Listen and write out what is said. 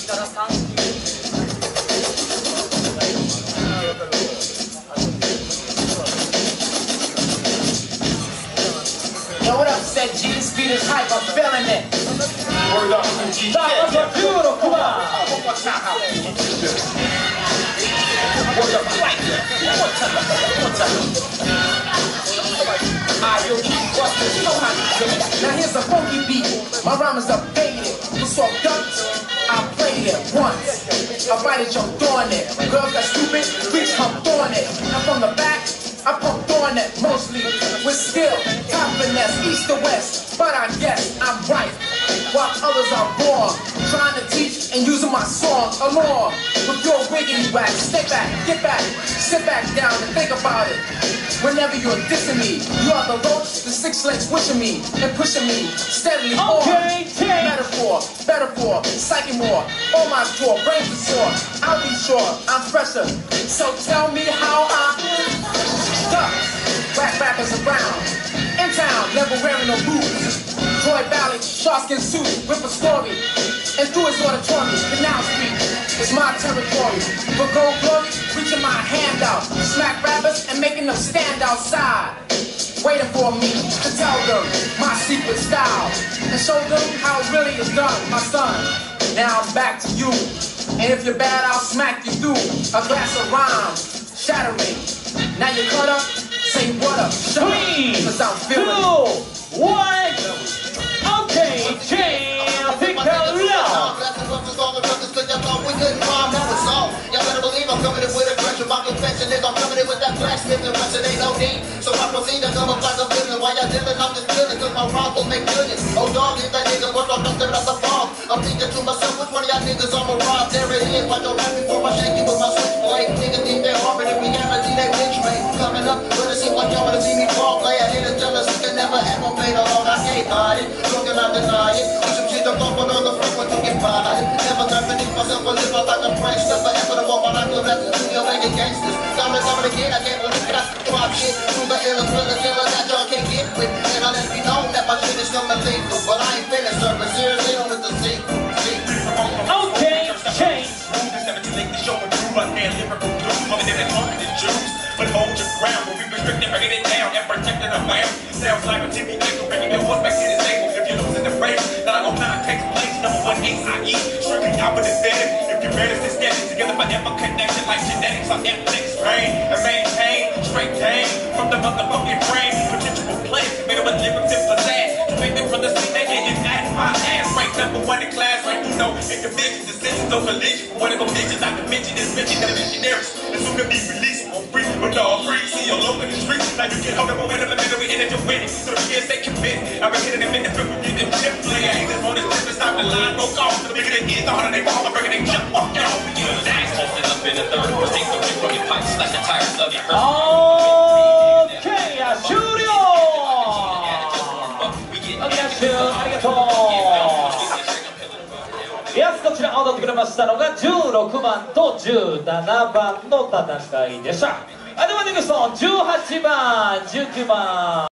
Yo, what up, said G? Speed is hype, I'm feeling it. Word up. 자, 먼저 16번. One more time, how can you do this? Word up, I like that. One more time, one more time. Yo, what's this? You know how to do it. Now here's a funky beat. My rhyme is updated. You saw guts, I played it once. I bite it, you're throwing it. Girls got stupid, freaks, I'm throwing it. Now from the back, I pump throwing it mostly with skill, top finesse, east to west. But I guess I'm right, while others are wrong. Trying to teach and using my song along with your wiggity whack. Stay back, get back, sit back down and think about it. Whenever you're dissing me, you are the roach, the six legs wishing me and pushing me steadily on. Metaphor, psyche more, on my jaw, brains are sore. I'll be sure I'm fresher. So tell me how I whack rappers around in town, never wearing no boots. Troy Valley, sharkskin suit, rip a story, and through his auditorium, Canal Street is my territory. For gold glory, reaching my hand out, smack rappers and making them stand outside, waiting for me to tell them my secret style and show them how it really is done, my son. Now I'm back to you, and if you're bad, I'll smack you through a glass of rhyme, shattering. Now you cut up, say what up, shut up, 'cause I'm feeling it. 2, 1, okay, jam, pick it up. Y'all better believe I'm coming in with aggression. My confession is I'm coming in with that blacksmith and Russian ain't no need. So I proceed to come up like a villain. While y'all dealing, I'm just feeling, cause my rhymes will make millions. Oh dog, if that nigga work on nothing but the bomb. I'm thinking to myself, which one of y'all niggas I'ma rob? There it is, why don't rap before I shake you with my switchblade? Niggas think they're hard, if we ever see that bitch rate coming up, but it seems like y'all wanna see me fall. Play a haters jealous, you can never ever made a long. I can't hide it, don't can I deny it? Do some shit I'm going on the front one to get by it. Never time to think myself, I live out like a prankster. Forever the one while I live at the studio making gangsters. Time and again, I can't believe that I drop shit. Through the ill killer that y'all can't get with. And I let me know that my shit is coming lethal. But I ain't finished serving, seriously on with the sequel. Okay, change. But hold your ground, we'll be restricted, bringing it down and protecting the fam. Sounds like a TV angle, bringing your horse back to the table. If you're losing the race, then I go time takes place. Number 1 AIE, strictly out with the steady. If you're ready to stand together forever, connected like genetics on Netflix, rain and maintain straight game from the motherfucking frame. Potential play, made up with lyrics and pizzazz. To make it from the scene, they get at my ass. Ranked number 1 in class, right? You know, individuals, decisions, no collision. One of them bitches, not to mention this mention the missionaries. And soon to be released. But dog free, see all over the street. Now you can hold the momentum in the middle, we in it to win it. So the years they commit. I've been hitting them in the field, we get them chip play. I ain't this on this tip, it's time the line broke off. The bigger they get, the harder they fall, the bigger they jump off. Y'all, we get a dash, posted up in the third. We'll take the ring from your pipes, like the tires of your hurt. Okay, 終了。ありがとう。こちら踊ってくれましたのが16番と17番の戦いでした。ではネクスト18番、19番。